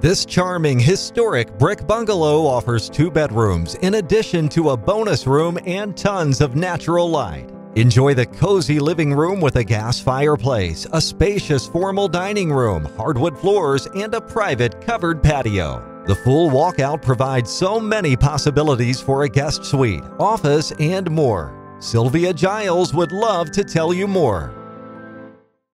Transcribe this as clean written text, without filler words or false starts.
This charming, historic brick bungalow offers 2 bedrooms in addition to a bonus room and tons of natural light. Enjoy the cozy living room with a gas fireplace, a spacious formal dining room, hardwood floors, and a private covered patio. The full walkout provides so many possibilities for a guest suite, office, and more. Sylvia Giles would love to tell you more.